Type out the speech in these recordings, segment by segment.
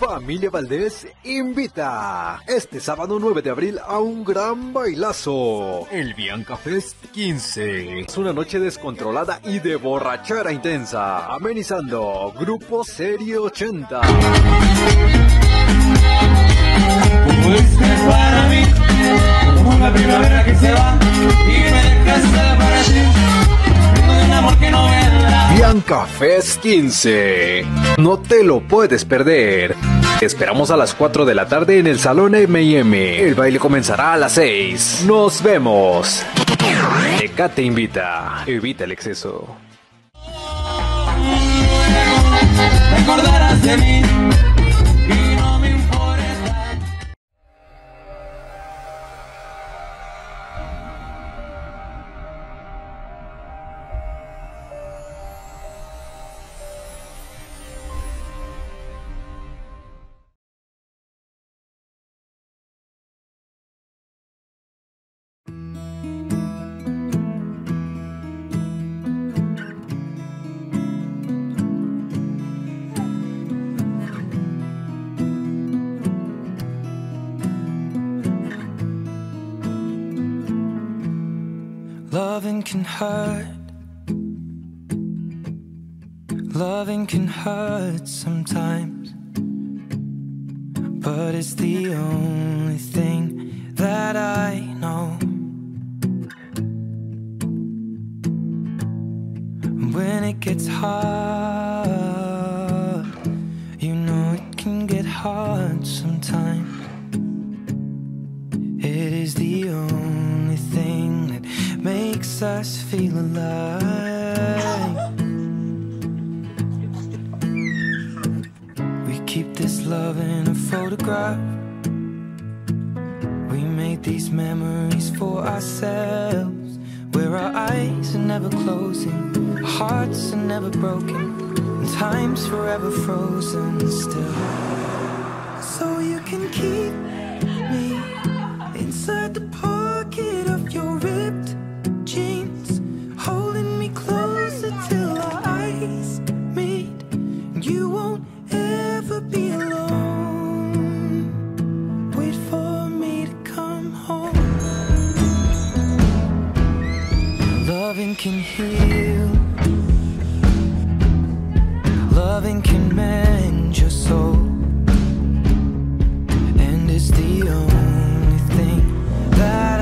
Familia Valdés invita este sábado 9 de abril a un gran bailazo, el Bianca Fest 15. Es una noche descontrolada y de borrachera intensa, amenizando Grupo Serie 80. Fuiste para mí como una primavera que se va y me dejaste para ti, de un amor que no vendrá. Bianca Fest 15. No te lo puedes perder. Te esperamos a las 4 de la tarde en el Salón M&M. El baile comenzará a las 6. Nos vemos. Tecate invita. Evita el exceso. Recordarás de mí. Loving can hurt. Loving can hurt sometimes, but it's the only thing that I know. When it gets hard, you know it can get hard sometimes. It is the only thing that makes us feel alive. We keep this love in a photograph. We make these memories for ourselves, where our eyes are never closing, our hearts are never broken, and time's forever frozen still. So you can keep me inside the pocket of your ripped jeans, holding me closer till our eyes meet. You won't ever be alone. Wait for me to come home. Loving can heal. Loving can mend your soul. And it's the only thing that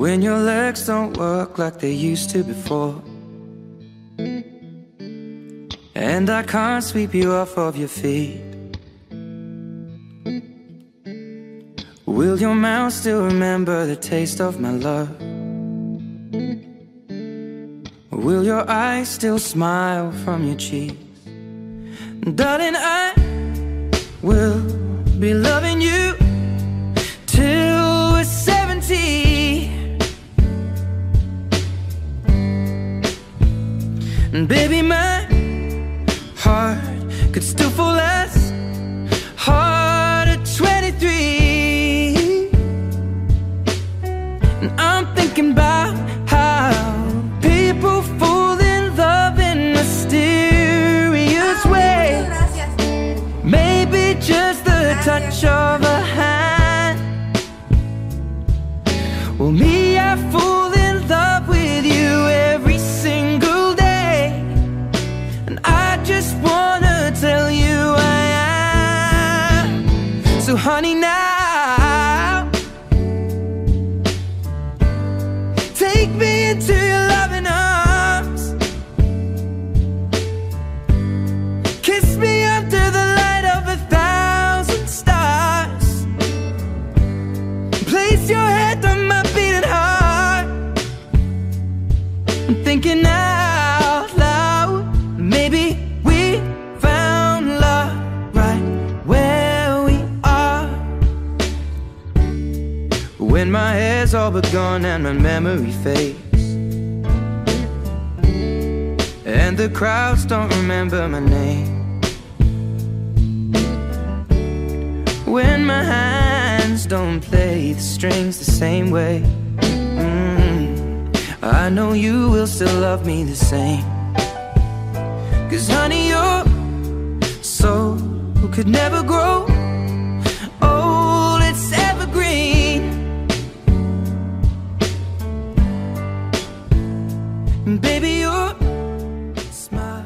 when your legs don't work like they used to before, and I can't sweep you off of your feet. Will your mouth still remember the taste of my love? Will your eyes still smile from your cheeks? Darling, I will be loving you till we're 70. And baby, my heart could still fall as hard at 23. And I'm thinking about how people fall in love in mysterious ways. Maybe just the touch of a hand. Well, me, I fall in love with you every single day, and I just wanna tell you I am. So honey, now take me into your loving arms. Kiss me under the light of 1,000 stars. Place your head on my beating heart. I'm thinking out loud, maybe we found love right where we are. When my hair's all but gone and my memory fades, and the crowds don't remember my name, when my hands don't play the strings the same way, I know you will still love me the same. 'Cause honey, your soul could never grow old, it's evergreen. And baby, your smile.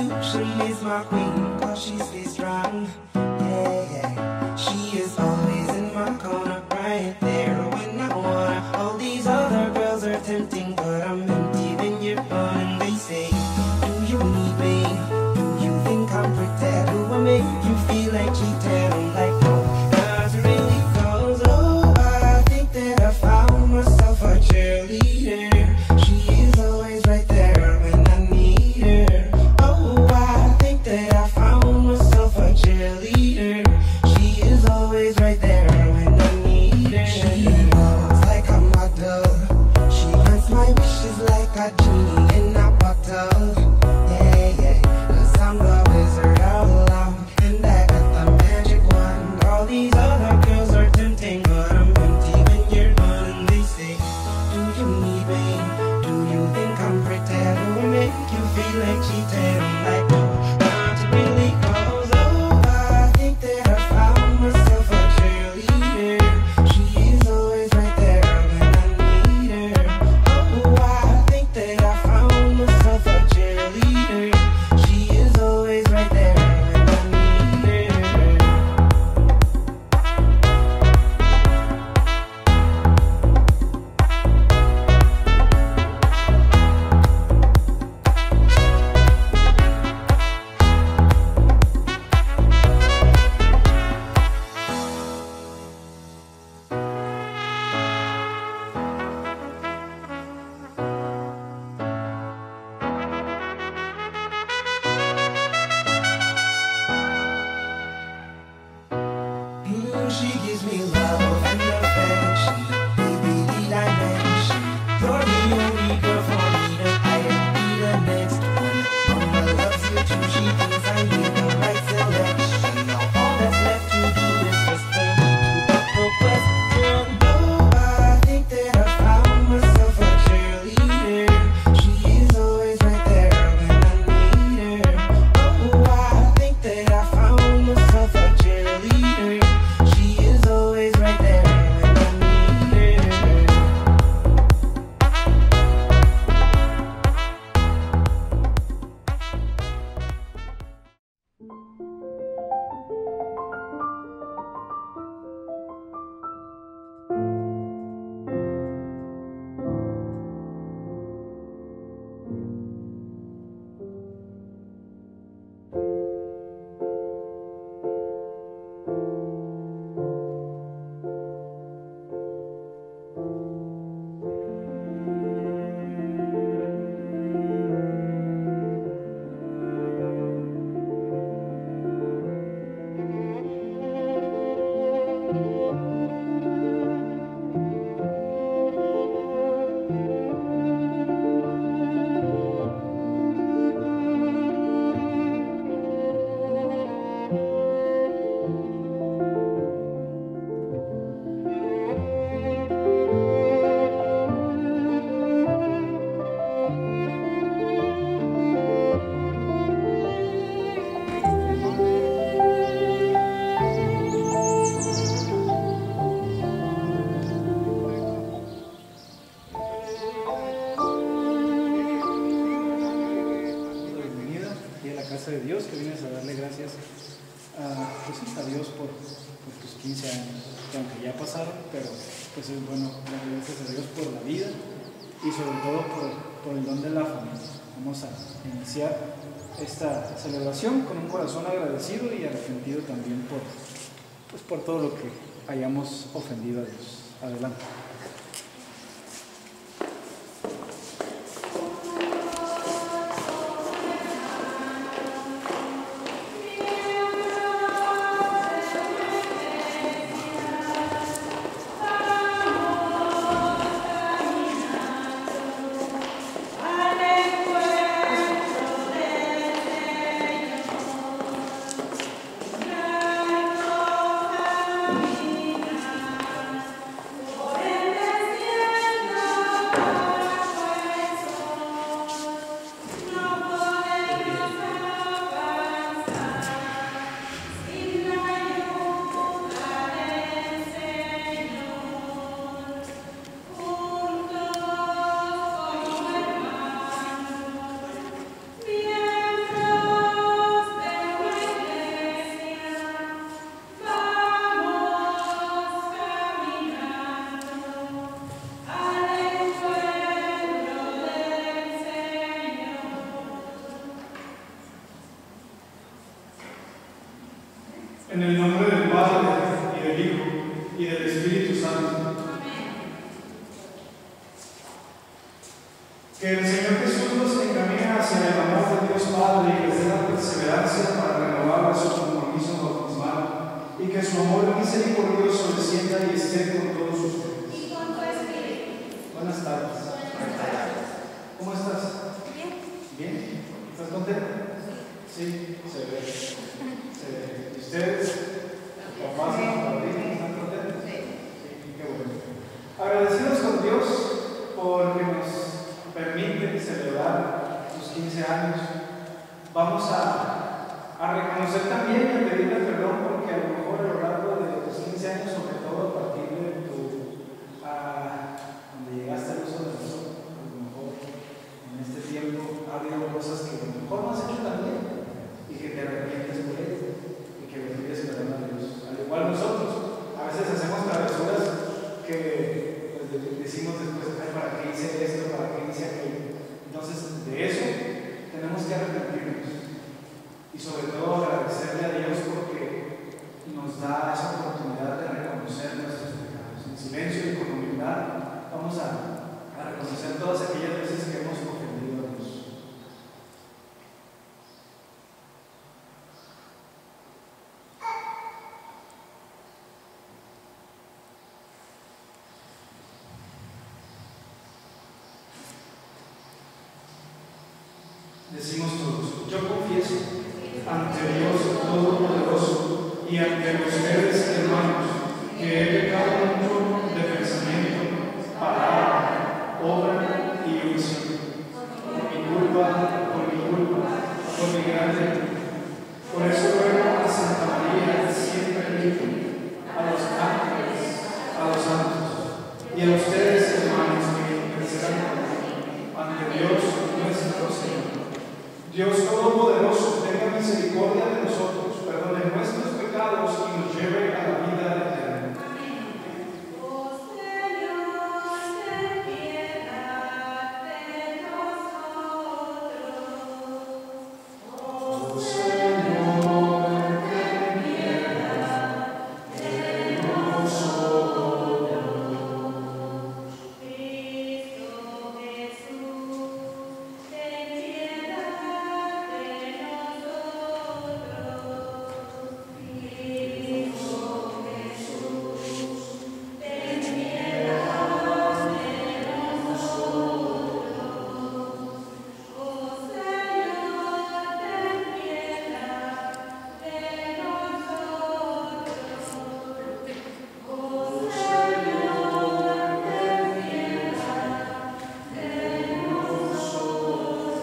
usually is my queen, cause she stays strong. Yeah, yeah. She is always in my corner, right there when I wanna. All these other girls are tempting, but I'm empty when you're gone. And they say, do you need me? Do you think I'm pretend? Do I make you feel like cheating? I'm like, no, not really, cause oh, I think that I found myself a cheerleader. She is always right there when I need her. Oh, I think that I found myself a cheerleader. She is always right there when I need her. She walks like a model. She grants my wishes like a genie in a bottle. Yeah, yeah, 'cause I'm the wizard of love, and I got the magic wand. All these other girls are tempting, but I'm empty when you're gone. And they say, do you need me? Do you think I'm pretty? Do I make you feel like cheating? I'm like, no, not really, cause oh, I think that I found myself a cheerleader. She is always right there when I need her. Oh, I think that I found myself a cheerleader. She is always right there when I need her. She gives me love and affection, baby, the dimension. You're the only girl for me, that I don't be the next one. Mama loves you too, she thinks I made the right selection. Now all that's left to do is just for me to put the question. Oh, I think that I found myself a cheerleader. She is always right there when I need her. Oh, I think that I found myself a cheerleader. She is always right there when I need her. Bienvenida aquí a la casa de Dios, que vienes a darle gracias a Dios por tus 15 años, que aunque ya pasaron, pero pues es bueno darle gracias a Dios por la vida y sobre todo por el don de la familia. Vamos a iniciar esta celebración con un corazón agradecido y arrepentido también por todo lo que hayamos ofendido a Dios. Adelante. Amen. En el nombre del Padre, y del Hijo, y del Espíritu Santo. Que el Señor Jesús nos encamine hacia el amor de Dios Padre y les dé la perseverancia para renovar su compromiso bautismal, y que su amor misericordioso descienda y esté con todos ustedes. Y con tu espíritu. Buenas tardes. ¿Cómo estás? Bien. ¿Bien? ¿Estás contento? Sí, se ve. ¿Y ustedes? ¿Papás y padrinos están contentos? Sí, qué bueno. Agradecidos con Dios porque nos permite celebrar sus 15 años. Vamos a reconocer también y a pedirle perdón porque a lo mejor a lo largo de tus 15 años, sobre todo a partir de donde llegaste al uso de razón, a lo mejor en este tiempo ha habido cosas que a lo mejor no has hecho también y que te arrepientes por ello y que le pides perdón a Dios. Al igual nosotros, a veces hacemos travesuras que pues, decimos después, ay, ¿para qué hice esto? ¿Para qué hice aquello? Entonces, de eso tenemos que arrepentirnos y sobre todo agradecerle a Dios porque nos da esa oportunidad de reconocer nuestros pecados. En silencio y con humildad vamos a reconocer todas aquellas veces que hemos ofendido a Dios. Decimos todos, yo confieso ante Dios Todopoderoso y ante ustedes, hermanos, que he pecado mucho de pensamiento, palabra, obra y omisión, por mi culpa, por mi grande culpa. Por eso ruego a Santa María, siempre Virgen, a los ángeles, a los santos y a ustedes, hermanos, que intercedan ante Dios nuestro Señor. Dios Todopoderoso, tenga misericordia de nosotros, perdone nuestros pecados y nos lleve a la vida eterna. Oh Señor, ten piedad de nosotros. Oh Señor, ten piedad de nosotros. Cristo Jesús, ten piedad de nosotros. Cristo Jesús, ten piedad de nosotros. Oh Señor, ten piedad de nosotros. Oh Señor, ten piedad de nosotros.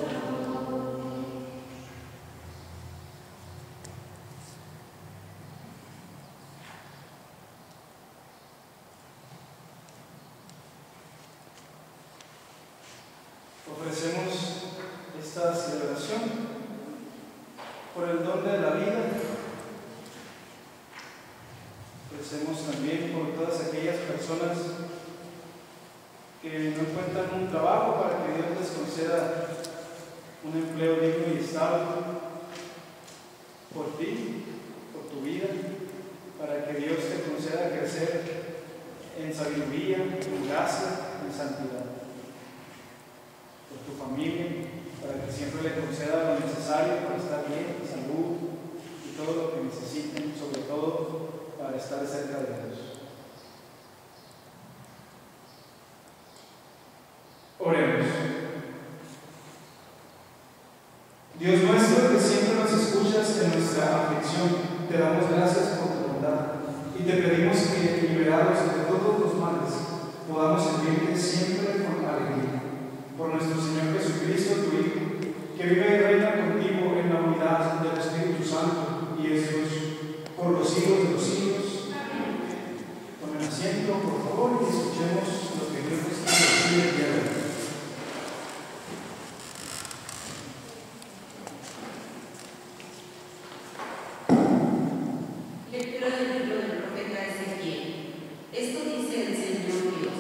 Ofrecemos esta celebración por el don de la vida. Ofrecemos también por todas aquellas personas que no encuentran un trabajo para que Dios les conceda un empleo digno y estable. Por ti, por tu vida, para que Dios te conceda crecer en sabiduría, en gracia, en santidad. Por tu familia, para que siempre le conceda lo necesario para estar bien, salud y todo lo que necesiten, sobre todo para estar cerca de Dios. Oremos. Dios nuestro, que siempre nos escuchas en nuestra aflicción, te damos gracias por tu bondad y te pedimos que, liberados de todos los males, podamos servirte siempre con alegría. Por nuestro Señor Jesucristo, tu Hijo, que vive y reina contigo en la unidad del Espíritu Santo y es Dios, por los siglos de los siglos. Tomen asiento, por favor, y escuchemos lo que Dios nos quiere decir el día de hoy. Lectura del libro del profeta Ezequiel. Esto dice el Señor Dios.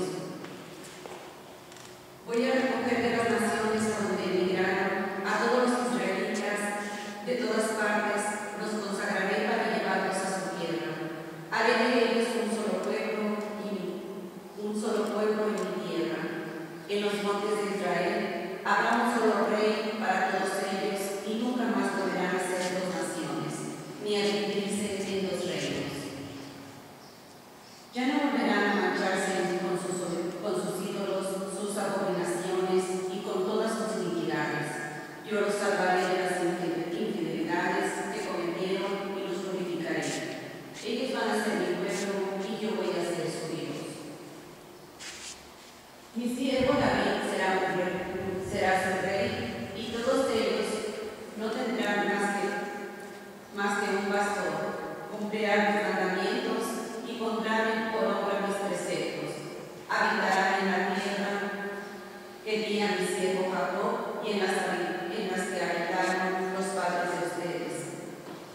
Voy a recoger de las naciones a donde emigraron a todos los israelitas de todas partes, los consagraré para llevarlos a su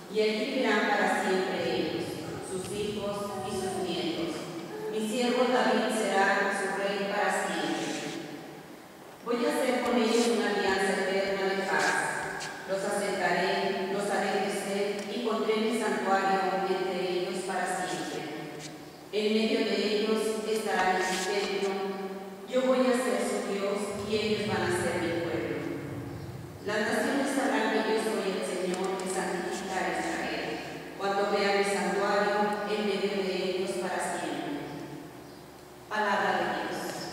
y allí vivirán para siempre ellos, sus hijos y sus nietos. Mi siervo David será su rey para siempre. Voy a hacer con ellos una alianza eterna de paz. Los asentaré, los haré crecer y pondré mi santuario entre ellos para siempre. En medio de ellos estará mi templo. Yo voy a ser su Dios y ellos van a ser mi pueblo. Las naciones sabrán que yo soy el Señor que santifica a Israel, cuando vean mi santuario en medio de ellos para siempre. Palabra de Dios.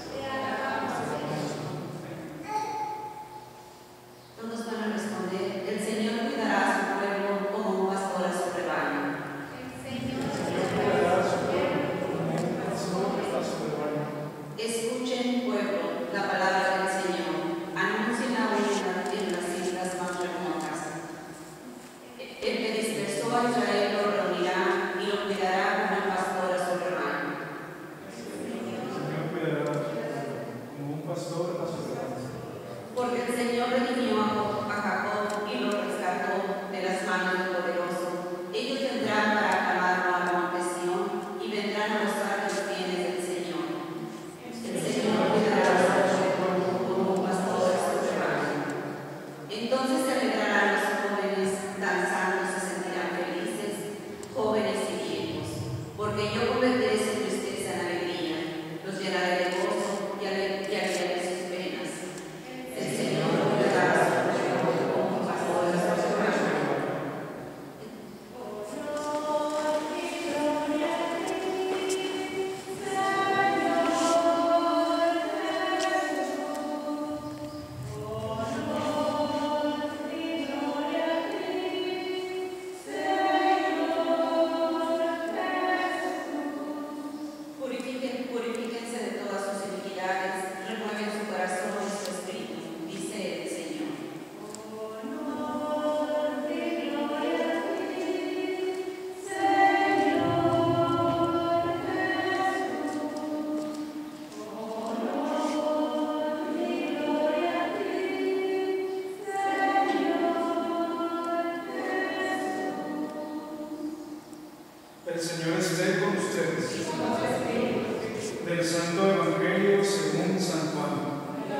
Todos van a responder: el Señor cuidará a su pueblo como un pastor a su rebaño. Escuchen, pueblo, la palabra del Señor. Anúncienla en las islas más remotas. El que dispersó a Israel lo reunirá y lo cuidará como un pastor a su rebaño. Señor cuidará como un pastor a su rebaño. Porque el Señor redimió a Jacob y lo rescató de las manos del poderoso. Ellos vendrán para aclamarlo a la monte Sión y vendrán a gozar de los bienes del Señor. El Señor cuidará a su pueblo como un pastor a su rebaño. Entonces se alegrarán los jóvenes, danzando se sentirán felices, jóvenes y viejos, porque yo convertiré su tristeza en alegría, los llenaré de gozo y aliviaré sus penas. El Señor cuidará a su pueblo como un pastor a su rebaño. Purifíquense de todas sus iniquidades, renueven su corazón y su espíritu, dice el Señor. El Señor esté con ustedes. Del Santo Evangelio según San Juan.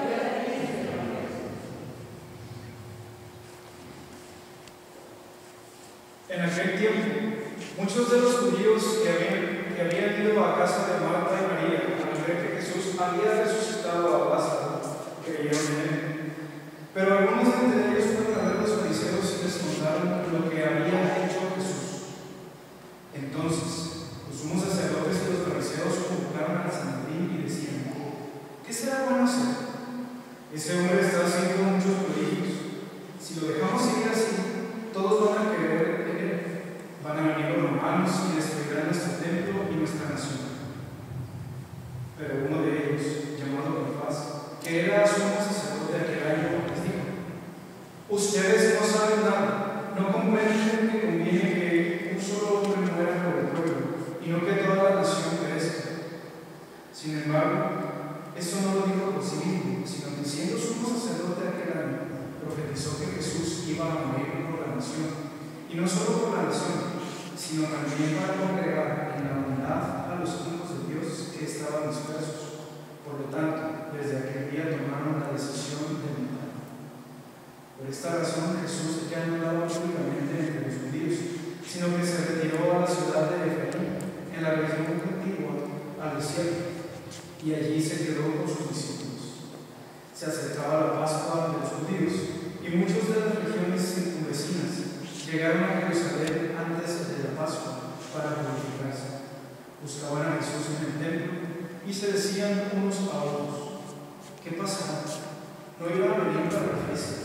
En aquel tiempo, muchos de los judíos que habían ido a casa de Marta y María al ver que Jesús había resucitado a Lázaro, creyeron en él. Pero algunos de entre ellos fueron a ver a los fariseos y les contaron lo que había hecho Jesús. Entonces, los sumos sacerdotes y los fariseos convocaron a Sanedrín y decían: ¿qué será bueno hacer? Ese hombre está haciendo muchos prodigios. Si lo dejamos seguir así, todos van a creer en él. Van a venir los romanos y destruirán nuestro templo y nuestra nación. Pero uno de ellos, llamado Caifás, que era sumo sacerdote aquel año, les dijo: ustedes no saben nada, no comprenden que conviene que un solo hombre muera por el pueblo y no que toda la nación perezca. Sin embargo, eso no lo dijo por sí mismo, sino que siendo sumo sacerdote aquel año, profetizó que Jesús iba a morir por la nación, y no solo por la nación, sino también para congregar en la unidad a los hijos de Dios que estaban dispersos. Por lo tanto, desde aquel día tomaron la decisión de matar. Por esta razón, Jesús ya no hablaba públicamente entre los judíos, sino que se retiró a la ciudad de Efraín, en la región contigua al desierto, y allí se quedó con sus discípulos. Se acercaba la Pascua de los judíos, y muchos de las regiones circunvecinas llegaron a Jerusalén antes de la Pascua para purificarse. Buscaban a Jesús en el templo y se decían unos a otros: ¿qué pasará? ¿No iba a venir para la fiesta?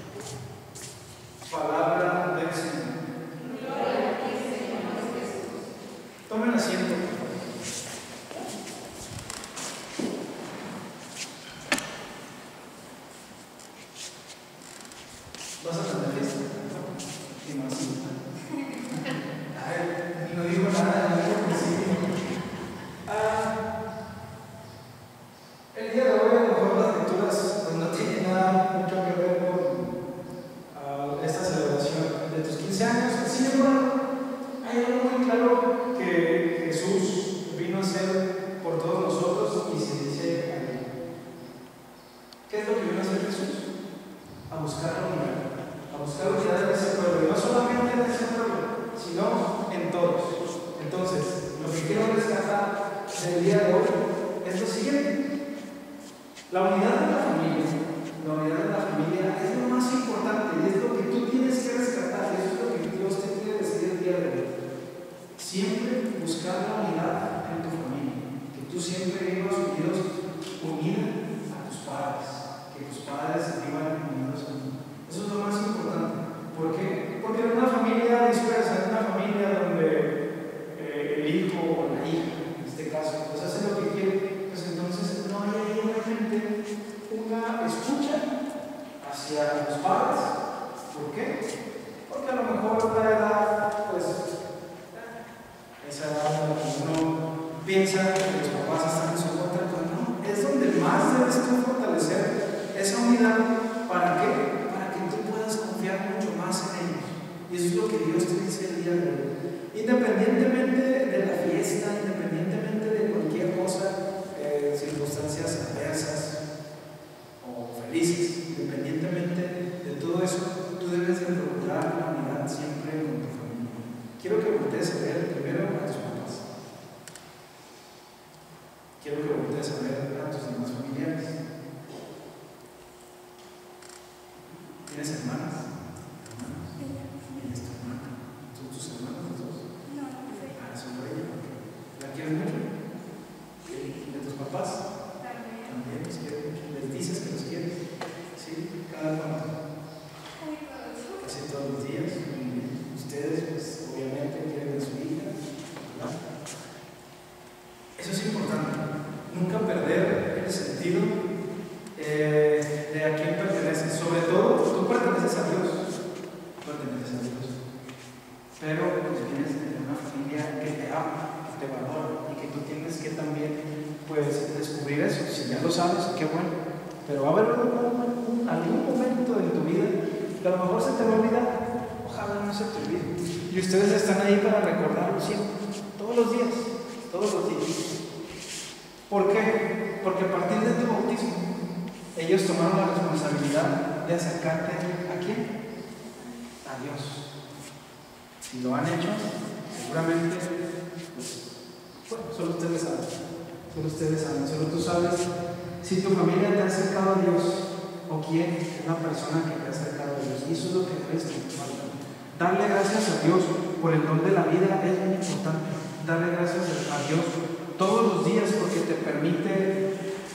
Palabra del Señor. Tomen asiento. ¿Vas a tener fiesta? ¿Qué más? Ay, y no digo nada, no digo que sí. El día de hoy, a lo mejor las lecturas pues, no tienen nada mucho que ver con esta celebración de tus 15 años. Sin embargo, buscar la unidad en tu familia, que tú siempre vivas unida a tus padres, que tus padres vivan unidos a ti. Eso es lo más importante. ¿Por qué? Porque en una familia dispersa, en una familia donde el hijo o la hija, en este caso, pues hace lo que quiere, pues entonces no hay ahí realmente una escucha hacia los padres. ¿Por qué? Porque a lo mejor la edad, pues, esa edad en la que uno piensa que los papás están en su contra, pues no, es donde más debes tú fortalecer esa unidad. ¿Para qué? Para que tú puedas confiar mucho más en ellos. Y eso es lo que Dios te dice el día de hoy. Independientemente de la fiesta, independientemente de cualquier cosa, circunstancias adversas o felices, independientemente de todo eso, tú debes de procurar la unidad siempre con tu familia. Quiero que voltees a ver primero a tus papás. Quiero que voltees a ver a tus demás familiares. ¿Tienes hermanas? ¿Tienes tu hermana? ¿Son tus hermanos los dos? No, Solo ella. ¿La quieres mucho? ¿Y de tus papás? También los quieres mucho. ¿Les dices que los quieres? Sí, cada cuánto. Casi todos los días. Ustedes, pues, obviamente, quieren a su hija, ¿verdad? Eso es importante. Nunca perder el sentido de a quién perteneces. Sobre todo, tú perteneces a Dios. Perteneces a Dios. Pero pues vienes de una familia que te ama, que te valora y que tú tienes que también, pues, descubrir eso. Si ya lo sabes, qué bueno. Pero va a haber algún momento en tu vida que a lo mejor se te va a olvidar. Ojalá no se te olvide. Y ustedes están ahí para recordarlo siempre, todos los días, todos los días. ¿Por qué? Porque a partir de tu bautismo, ellos tomaron la responsabilidad de acercarte ¿a quién? A Dios. Si lo han hecho, seguramente, pues, bueno, solo ustedes saben. Solo ustedes saben, solo tú sabes si tu familia te ha acercado a Dios o quién es la persona que te ha acercado a Dios. Y eso es lo que debes falta. Darle gracias a Dios por el don de la vida es muy importante. Darle gracias a Dios todos los días porque te permite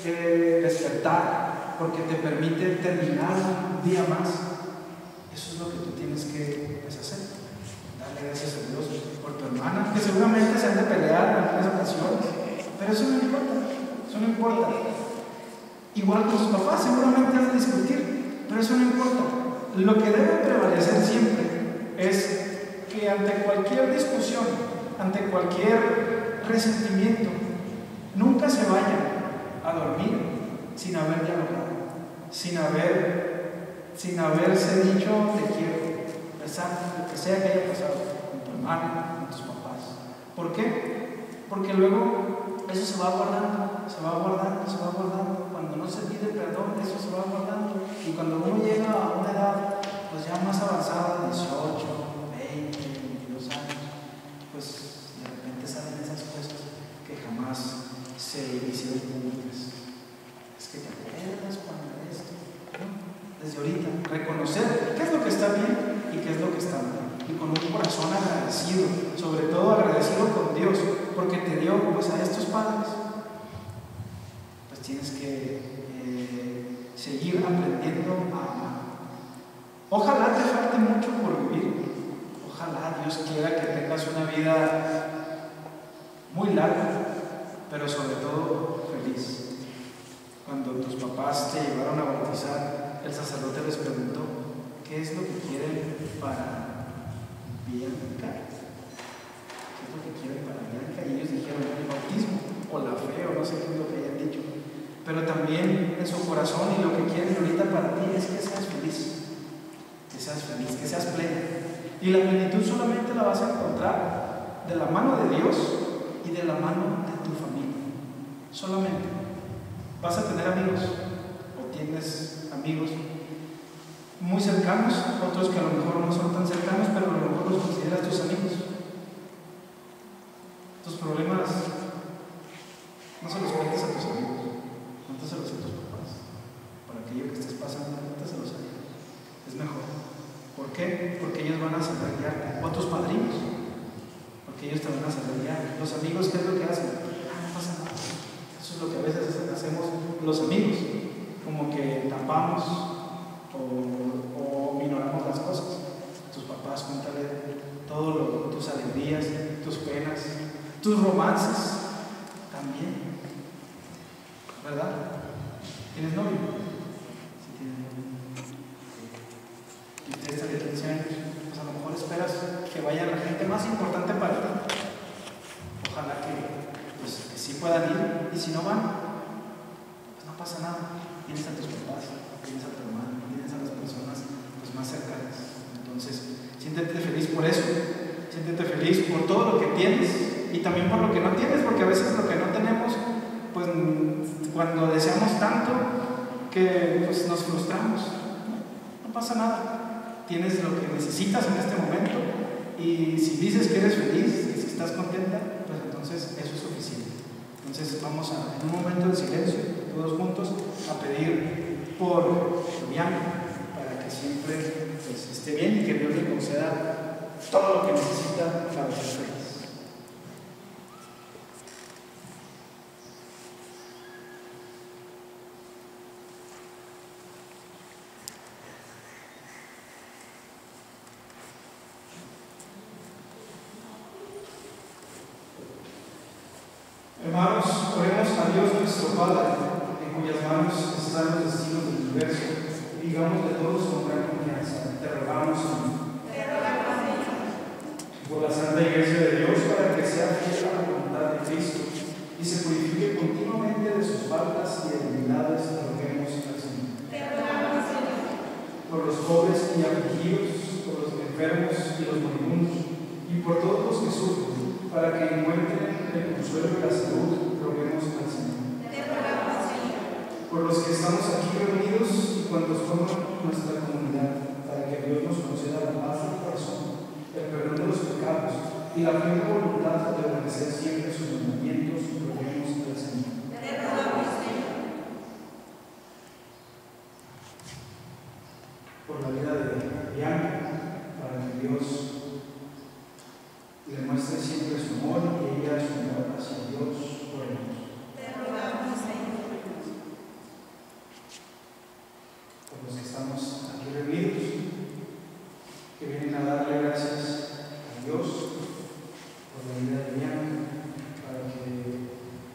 despertar, porque te permite terminar un día más. Eso es lo que tú tienes que hacer. Darle gracias a Dios por tu hermana, que seguramente se han de pelear en algunas ocasiones, pero eso no importa. Eso no importa. Igual con sus papás, seguramente han de discutir, pero eso no importa. Lo que debe prevalecer siempre es que ante cualquier discusión, ante cualquier resentimiento, nunca se vayan a dormir sin haber dialogado, sin haberse dicho te quiero, a pesar de lo que sea que haya pasado con tu hermana, con tus papás. ¿Por qué? Porque luego eso se va guardando, se va guardando, se va guardando. Cuando no se pide perdón, eso se va guardando. Y cuando uno llega a una edad, pues ya más avanzada, 18, 20, 22 años, pues de repente salen esas cosas que jamás se hicieron públicas. Es que te acuerdas cuando esto, ¿no? Desde ahorita, reconocer qué es lo que está bien y qué es lo que está mal. Y con un corazón agradecido, sobre todo agradecido con Dios, porque te dio pues a estos padres. Pues tienes que seguir aprendiendo a amar. Ojalá te falte mucho por vivir. Ojalá Dios quiera que tengas una vida muy larga, pero sobre todo feliz. Cuando tus papás te llevaron a bautizar, el sacerdote les preguntó ¿qué es lo que quieren para Bianca? ¿Qué es lo que quieren para Bianca? Y ellos dijeron el bautismo, o la fe, o no sé qué es lo que hayan dicho. Pero también en su corazón y lo que quieren ahorita para ti es que seas feliz. Que seas feliz, que seas pleno. Y la plenitud solamente la vas a encontrar de la mano de Dios y de la mano de tu familia. Solamente. Vas a tener amigos, o tienes amigos muy cercanos, otros que a lo mejor no son tan cercanos, pero a lo mejor los consideras tus amigos. Tus problemas no se los cuentes a tus amigos, cuéntaselos a tus papás. Por aquello que estés pasando, cuéntaselos a ellos. Es mejor. ¿Por qué? Porque ellos van a saber guiarte. O a tus padrinos. porque ellos te van a saber guiar. Los amigos, ¿qué es lo que hacen? No pasa nada. Eso es lo que a veces hacemos los amigos, como que tapamos o ignoramos las cosas. Tus papás, cuéntale todo tus alegrías, tus penas, tus romances también, ¿verdad? ¿Tienes novio? Sí, tienes novio. Y ustedes de 15 años, pues a lo mejor esperas que vaya la gente más importante para ti. Ojalá que sí puedan ir, y si no van, pues no pasa nada. Tienes a tus papás, tienes a tu hermano, tienes a las personas pues, más cercanas. Entonces, siéntete feliz por eso, siéntete feliz por todo lo que tienes y también por lo que no tienes, porque a veces lo que no tenemos, pues cuando deseamos tanto que pues, nos frustramos. No pasa nada, tienes lo que necesitas en este momento y si dices que eres feliz y si estás contenta, pues entonces eso es suficiente. Entonces vamos en un momento de silencio, todos juntos, a pedir por Bianca, para que siempre pues, esté bien y que Dios le conceda todo lo que necesita para ser feliz. Hermanos, oremos a Dios nuestro Padre, en cuyas manos están los destinos del universo, y digámosle todos con gran confianza: te rogamos, Señor. Por la Santa Iglesia de Dios, para que sea fiel a la voluntad de Cristo y se purifique continuamente de sus faltas y debilidades, roguemos al Señor. Por los pobres y afligidos, por los enfermos y los moribundos, y por todos los que sufren, para que encuentren el consuelo y la salud, roguemos al Señor. Por los que estamos aquí reunidos y cuantos forman nuestra comunidad, para que Dios nos conceda la paz del corazón, el perdón de los pecados y la firme voluntad de obedecer siempre sus mandamientos, roguemos al Señor. Por la vida de Bianca, para que Dios le muestre siempre su amor y ella su amor hacia Dios por ellos. Por los que estamos aquí reunidos, que vienen a darle gracias a Dios por la vida de Bianca, para que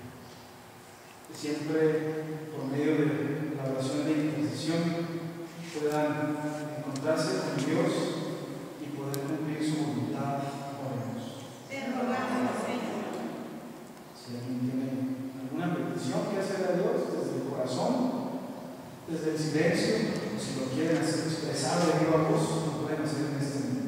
siempre por medio de la oración de intercesión puedan encontrarse con Dios y poder cumplir su voluntad. Si alguien tiene alguna petición que hacer a Dios desde el corazón, desde el silencio, o si lo quieren hacer expresar de viva voz, lo pueden hacer en este momento.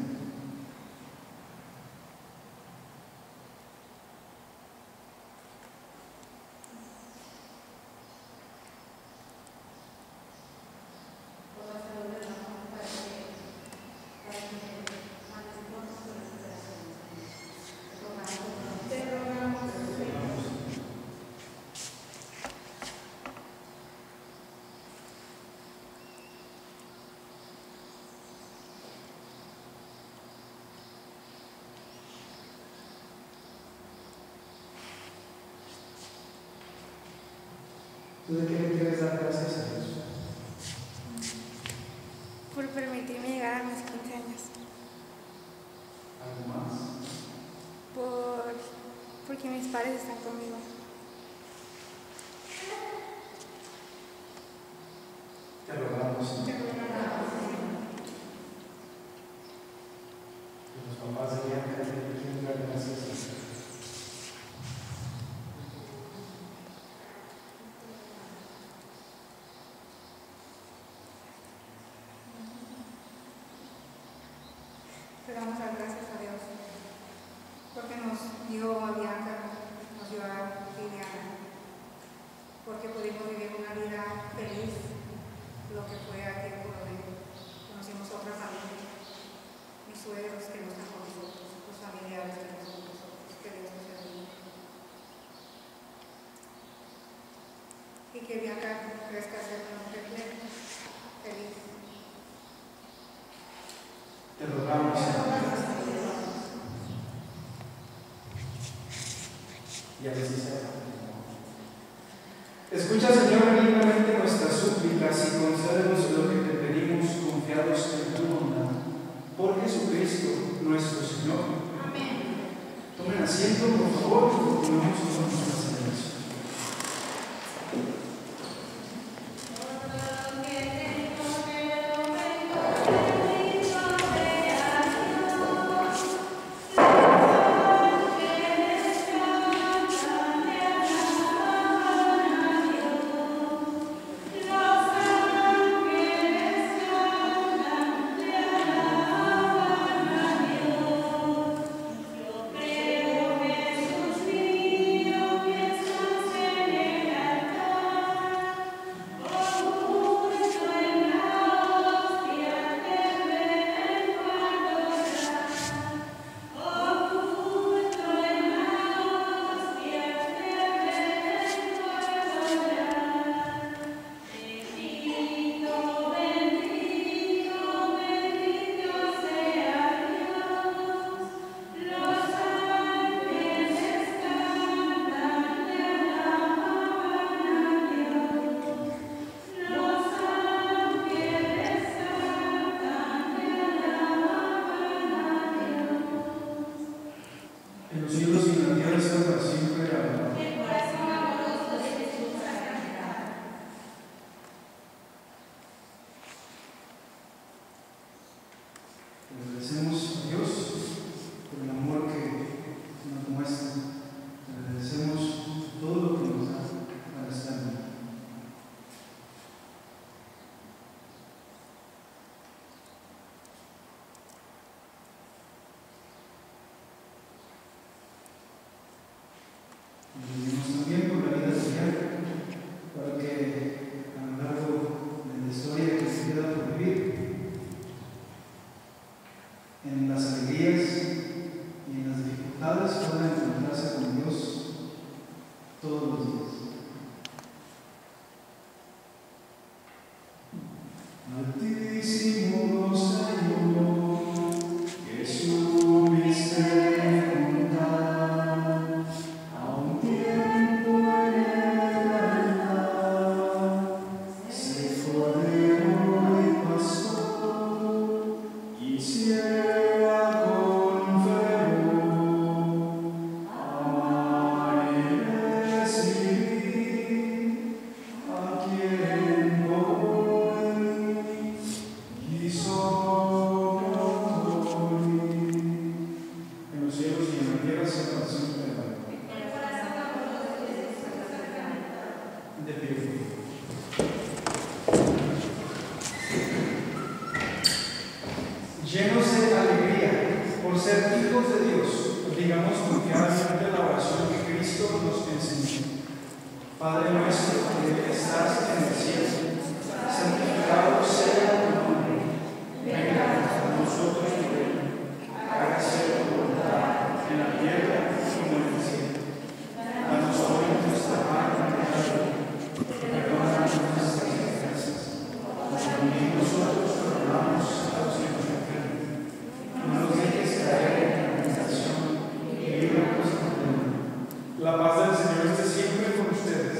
¿Tú de qué le quieres dar gracias a Dios? Por permitirme llegar a mis 15 años. ¿Algo más? Porque mis padres están conmigo. Te rogamos, Señor. Que los papás de Bianca le quieren dar gracias a Dios. Le damos las gracias a Dios porque nos dio a Bianca, nos dio a Liliana, porque pudimos vivir una vida feliz, lo que fue aquel coronel. Conocimos otra familia, mis suegros que no están con nosotros, los familiares que no están con nosotros, que Dios nos ayude. Y que Bianca crezca a ser una mujer plena, feliz. Te rogamos, Señor. Y así será. Escucha, Señor, benignamente nuestras súplicas y concédenos lo que te pedimos confiados en tu bondad. Por Jesucristo, nuestro Señor. Amén. Tomen asiento, por favor, y continuemos con nuestra celebración. En los cielos y en la tierra sea para siempre. Amén. Agradecemos a Dios por el amor que nos muestra. Agradecemos todo lo que nos da para estar bien. Pedimos también por la vida social, para que a lo largo de la historia que se queda por vivir, en las alegrías y en las dificultades pueda encontrarse con Dios todos los días. Altísimo Señor, que subiste con tal a un tiempo en el altar, se cordero y pastor, y ciega con fervor, amar y recibir a quien no quiso por mí. En los cielos y en la tierra sea para siempre. De pie. Llenos de alegría por ser hijos de Dios, digamos confiadamente la oración que Cristo nos enseñó. Padre nuestro que estás en el cielo, santificado sea tu nombre. Venga a nosotros tu reino. Hágase tu voluntad en la tierra como en el cielo. Danos hoy nuestra pan de cada día. Perdona nuestras ofensas, como también nosotros perdonamos a los que nos ofenden. No nos dejes caer en tentación y líbranos del mal. La paz del Señor esté siempre con ustedes.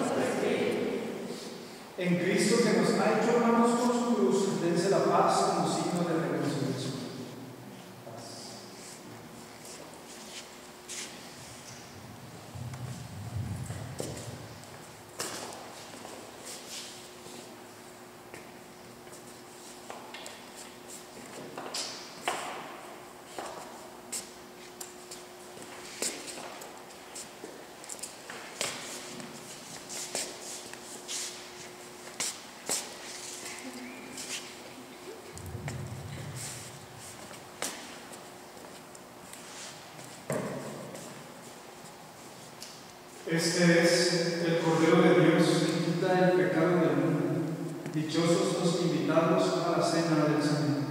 En Cristo que nos ha hecho hermanos con su cruz, dense la paz como signo de reconciliación. Paz. Este es el Cordero de Dios que quita el pecado del mundo. Dichosos los invitados a la cena del Señor.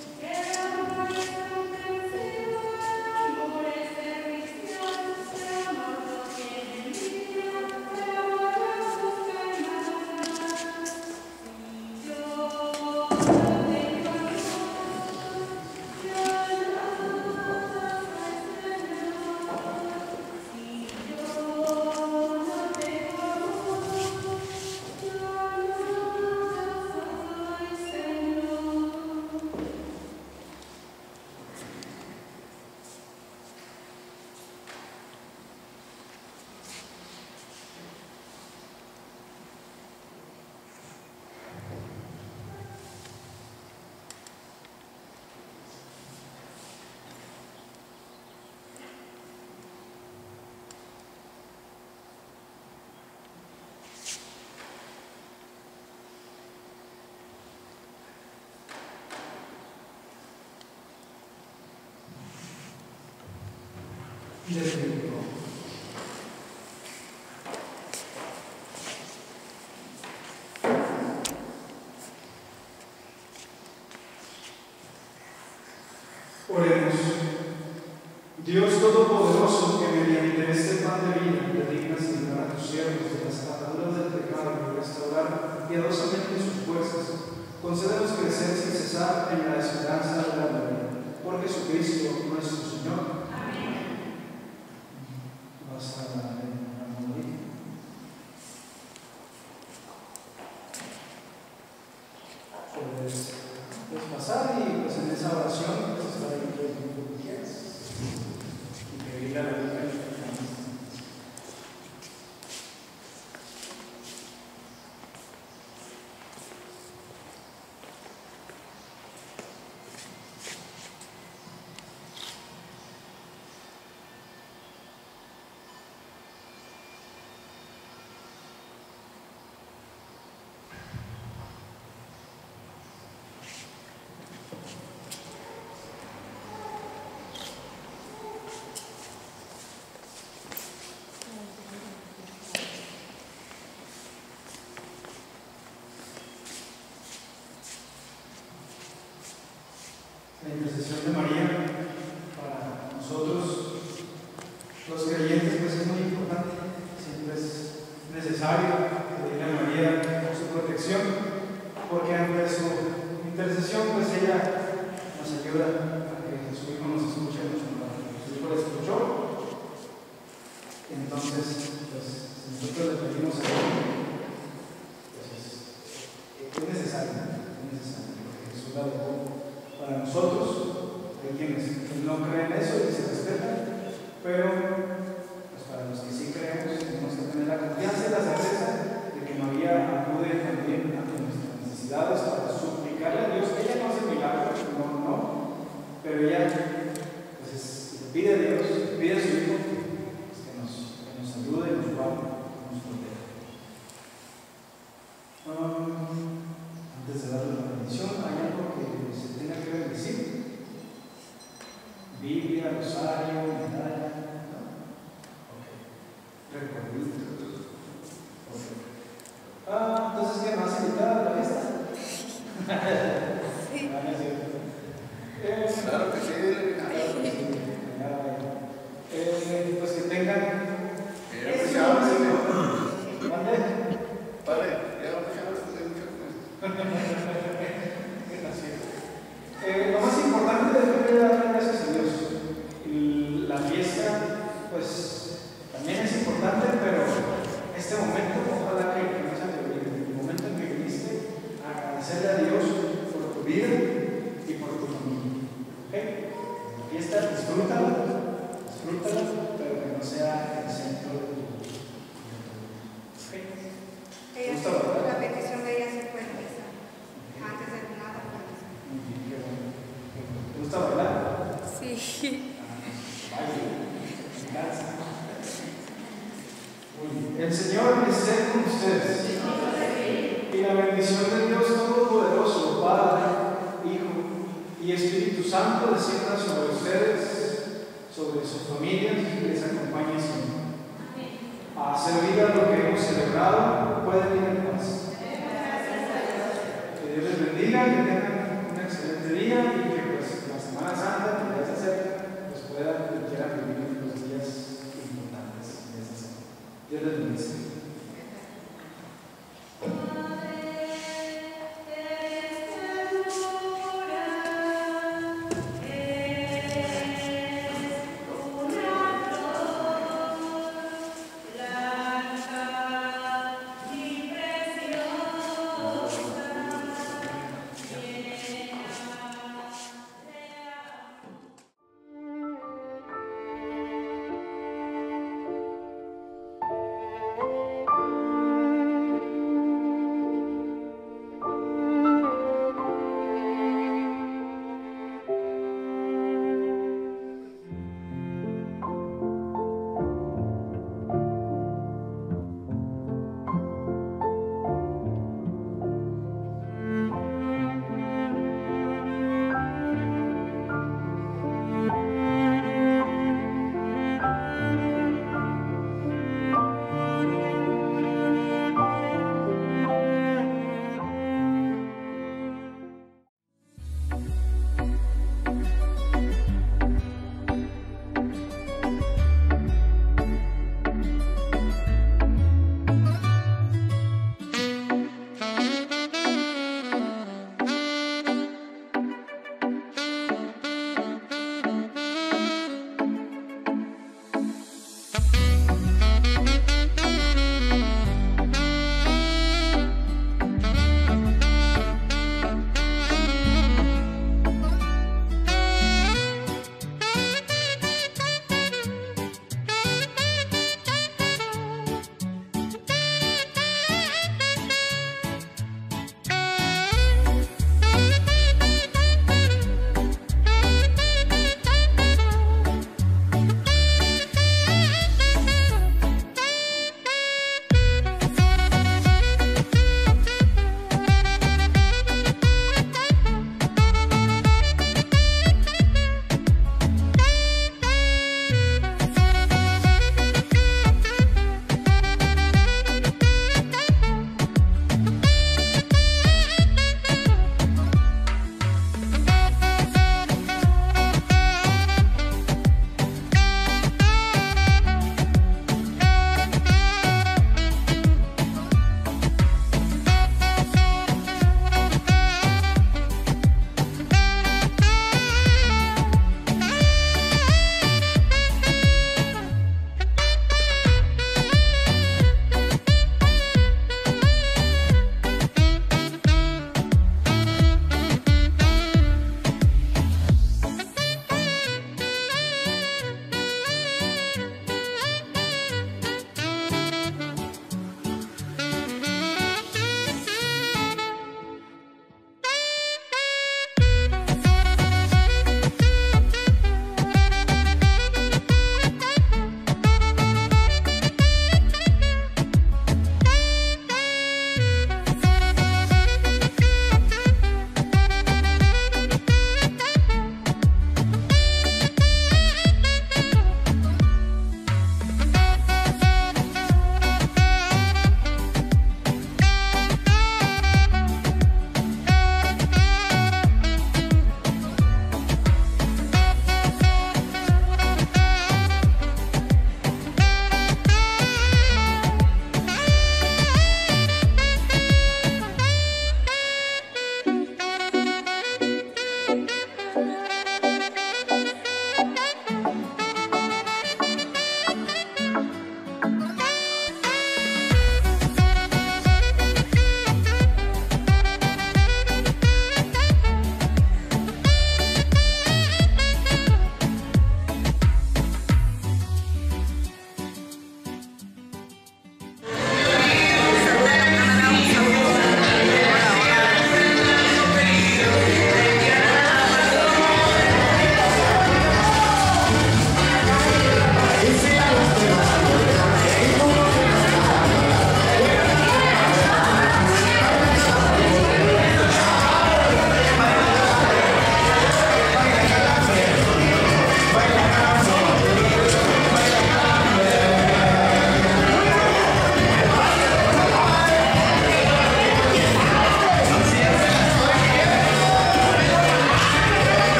Por este definitivo. Oremos. Dios Todopoderoso, que mediante este pan de vida te dignas librar a tus siervos de las ataduras del pecado y restaurar piadosamente sus fuerzas, concédenos crecer sin cesar en la esperanza de la gloria. Por Jesucristo nuestro Señor. Amén. Vas a morir. Puedes pasar y pues en esa oración pues estar ahí todo el tiempo que quieras y pedirle a la Virgen. La intercesión de María para nosotros, los creyentes, pues es muy importante. Siempre es necesario pedirle a María por su protección, porque ante su intercesión, pues ella nos ayuda a que su Hijo nos escuche, su Hijo le escuchó. Entonces, pues nosotros le pedimos a Él, pues es necesario, porque Jesús la dejó para nosotros. Hay quienes no creen eso y se respetan, pero pues para los que sí creemos tenemos que tener la confianza y la certeza de que María acude también ante nuestras necesidades para suplicarle a Dios. Ella no hace milagros, no, pero ella pues le pide a Dios, le pide a su Hijo pues, que nos ayude y nos guarde, nos proteja. Antes de darle la bendición, hay algo que se tenga que bendecir. Biblia, rosario, medalla, ¿no? Ok. Recuerditos. Ok. Entonces, ¿qué más invitada a la fiesta? Sí. Claro que sí. Pues que tengan. Padre, lo más importante es darle gracias a Dios. La fiesta, pues, también es importante, pero este momento, ojalá que no se te olvide, el momento en que viniste a agradecerle a Dios por tu vida y por tu familia. ¿Okay? La fiesta, disfrútala, pero que no sea el centro de tu vida. ¿Okay? La petición de ella se fue antes de nada. ¿Te gusta bailar? Sí. El Señor esté con ustedes. Y la bendición de Dios Todopoderoso, Padre, Hijo y Espíritu Santo descienda sobre ustedes, sobre sus familias y les acompañe siempre. A servir a lo que hemos celebrado, pueden ir en paz. Que Dios les bendiga, que tengan un excelente día y que pues la Semana Santa que ya se acerca, pues quieran vivir los días importantes de esa semana. Dios les bendiga. Blanca y preciosa.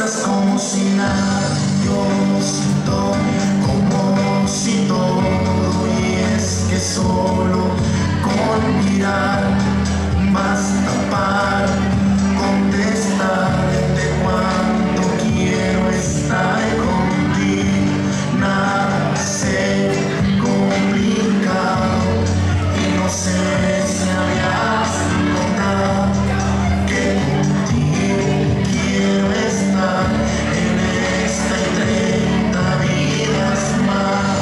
estás como si nada, yo siento como si todo, y es que solo con mirar basta para contestarte cuánto quiero estar contigo. Nada se complicado y no sé si habías notado que contigo quiero estar en esta y 30 vidas más.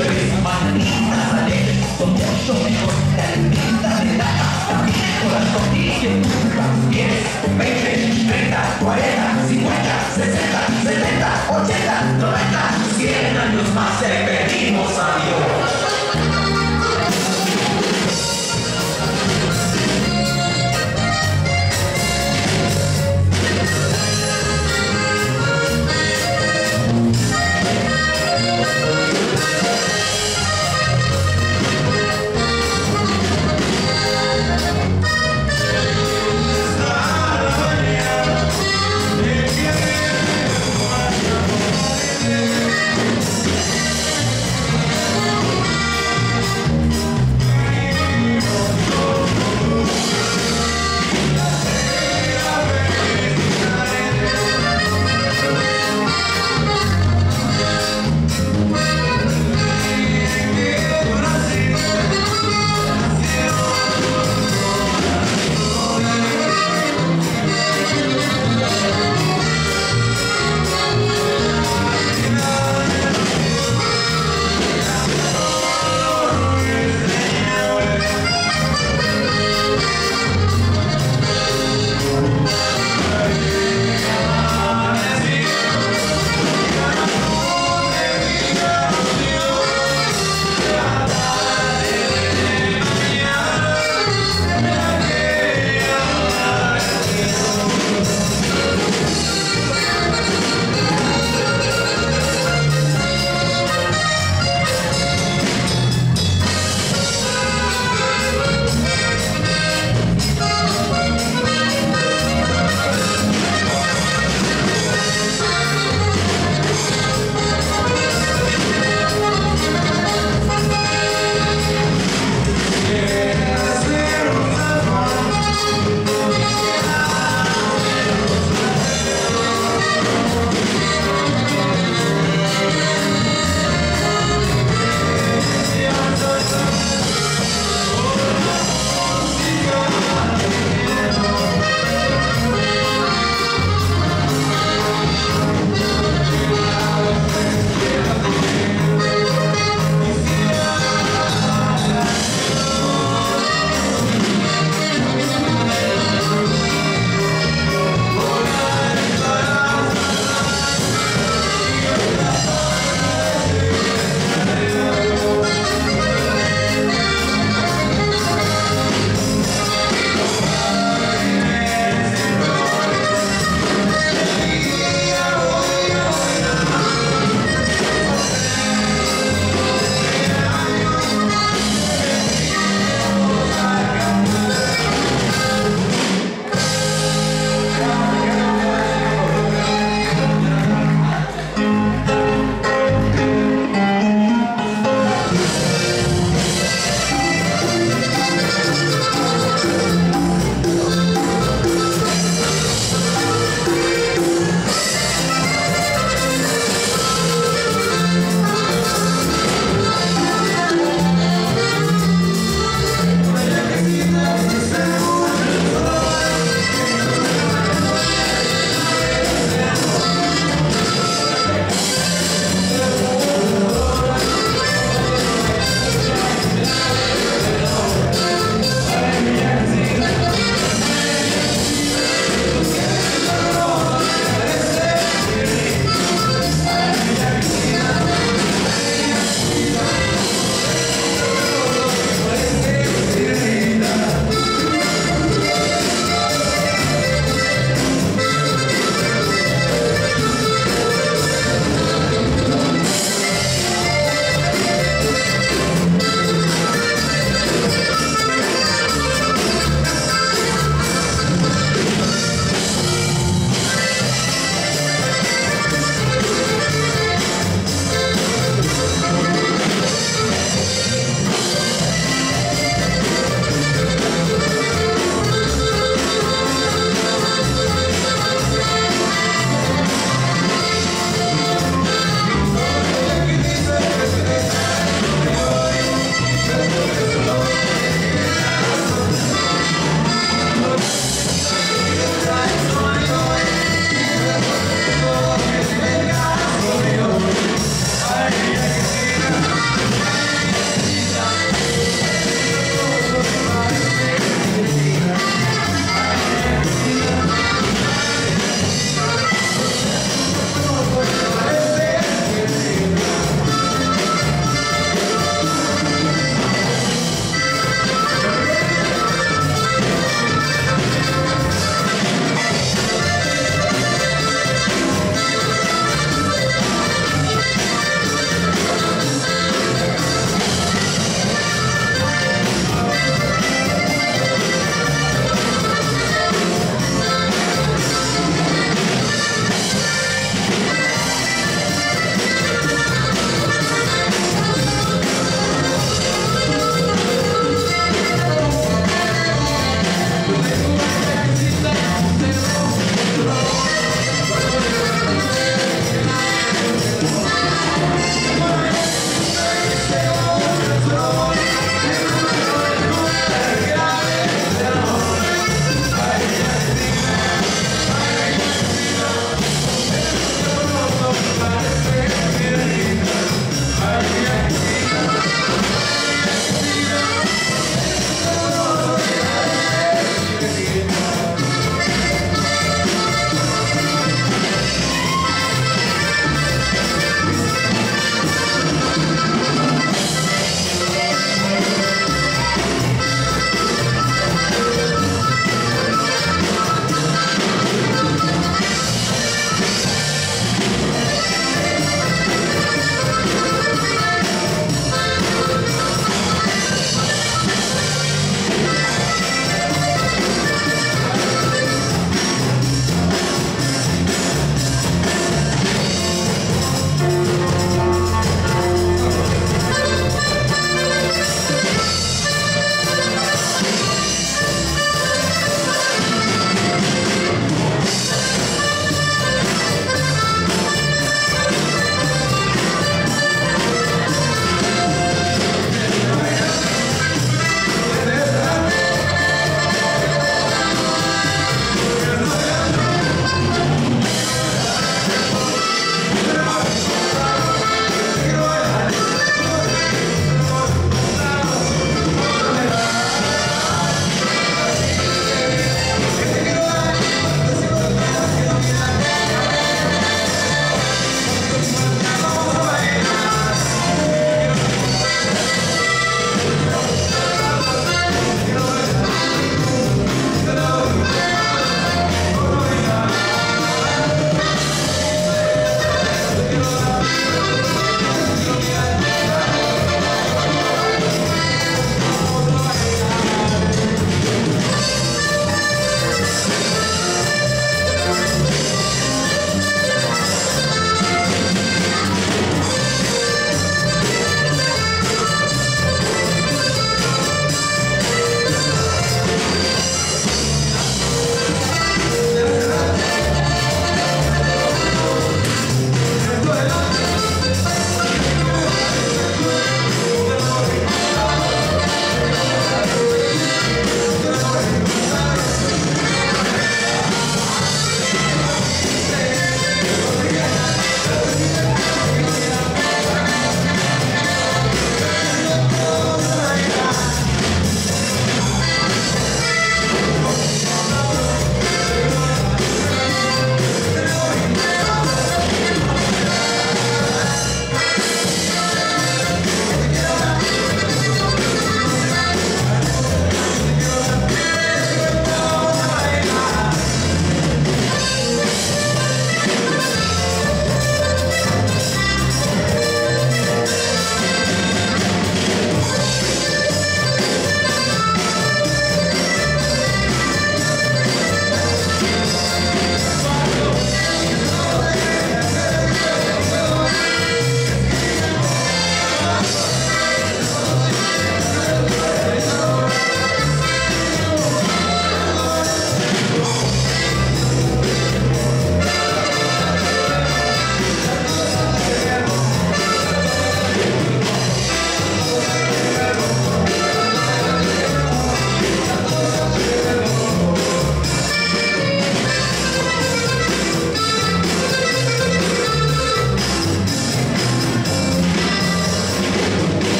bendiciones, mañanitas alegres, son mucho mejor que alimentas de nada. Corazón y que nunca tienes 20, 30, 40, 50, 60, 70, 80, 90, 100 años más te pedimos a Dios. Esta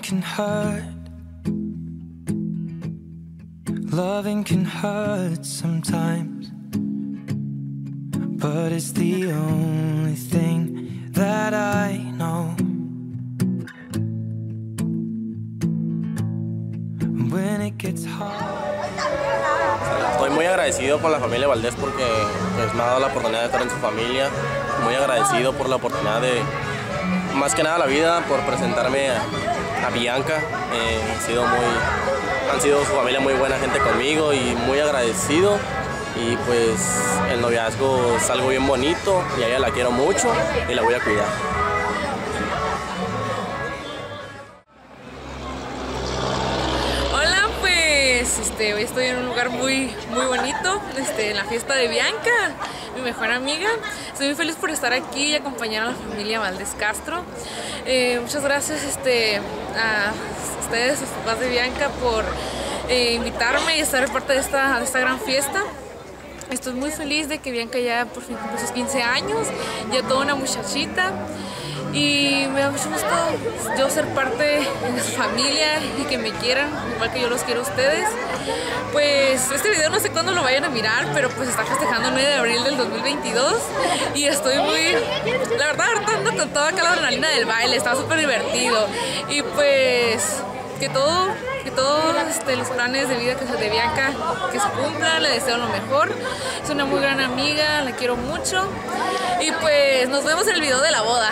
can hurt. Loving can hurt sometimes, but it's the only thing that I know. When it gets hard. Estoy muy agradecido con la familia Valdés porque pues, me ha dado la oportunidad de estar en su familia. Muy agradecido por la oportunidad de, más que nada la vida, por presentarme a Bianca. Han sido su familia muy buena gente conmigo y muy agradecido. Y pues el noviazgo es algo bien bonito y a ella la quiero mucho y la voy a cuidar. Hoy estoy en un lugar muy bonito, en la fiesta de Bianca, mi mejor amiga. Estoy muy feliz por estar aquí y acompañar a la familia Valdés Castro. Muchas gracias a ustedes, los papás de Bianca, por invitarme y estar parte de esta gran fiesta. Estoy muy feliz de que Bianca ya por fin cumple sus 15 años, ya toda una muchachita. Y me da mucho gusto yo ser parte de su familia y que me quieran, igual que yo los quiero a ustedes. Pues este video no sé cuándo lo vayan a mirar, pero pues está festejando el 9 de abril del 2022 y estoy la verdad, hartando con toda acá la adrenalina del baile, estaba súper divertido. Y pues que todos los planes de vida de Bianca que se cumplan, le deseo lo mejor. Es una muy gran amiga, la quiero mucho. Y pues nos vemos en el video de la boda.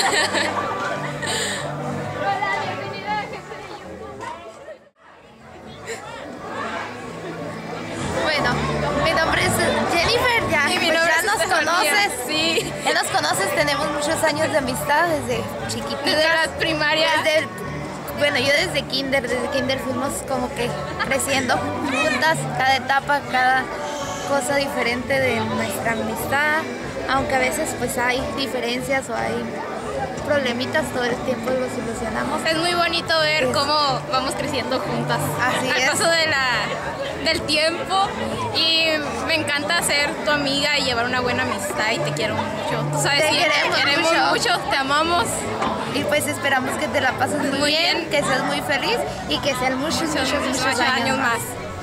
Bueno, mi nombre es Jennifer, ya, y mi pues nombre ya es nos Estefanía. conoces. Sí. Ya nos conoces, tenemos muchos años de amistad desde chiquititas. Desde la primaria. Bueno, yo desde kinder fuimos como que creciendo juntas, cada etapa, cada cosa diferente de nuestra amistad, aunque a veces pues hay diferencias o hay problemitas, todo el tiempo los solucionamos. Es muy bonito ver cómo vamos creciendo juntas al paso del tiempo, y me encanta ser tu amiga y llevar una buena amistad, y te quiero mucho. Tú sabes, Te sí, queremos mucho, te amamos. Y pues esperamos que te la pases muy bien, que seas muy feliz y que sean muchos años más.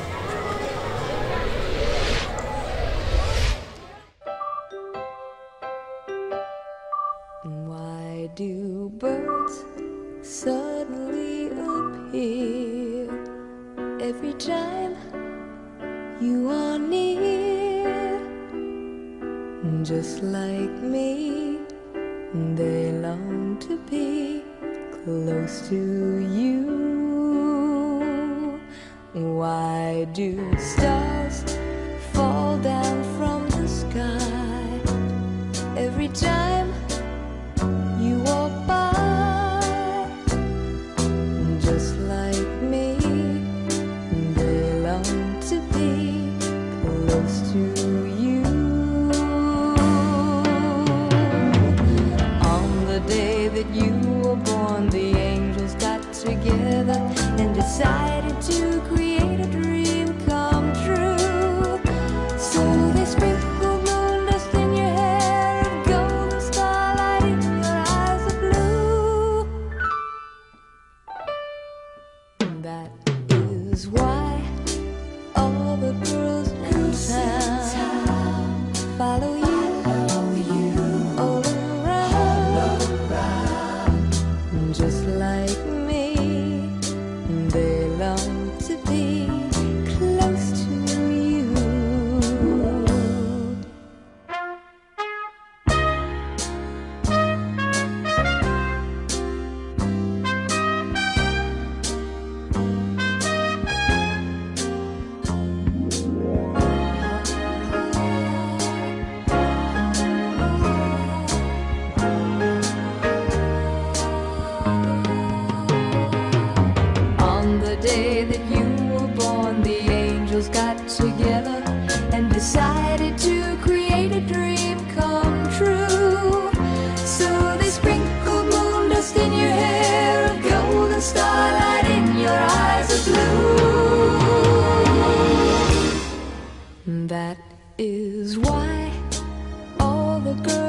Why do birds suddenly appear every time you are near? Just like me, they long to be close to you. Why do stars fall down from the sky every time you walk by? Just like me, they long to be close to you. On the day that you were born, the angels got together and decided to create a dream come true. So they sprinkled moon dust in your hair and golden starlight in your eyes of blue. That is why all the girls in town follow you all around. Just like me, they long to be close to you. On the day that you were born, the angels got together and decided to create a dream come true. So they sprinkled moon dust in your hair, a golden starlight in your eyes of blue. That is why all the girls